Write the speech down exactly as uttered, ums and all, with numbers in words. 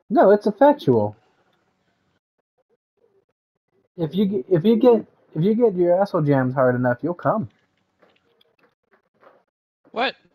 No, it's effectual. If you get, if you get if you get your asshole jammed hard enough, you'll come. What?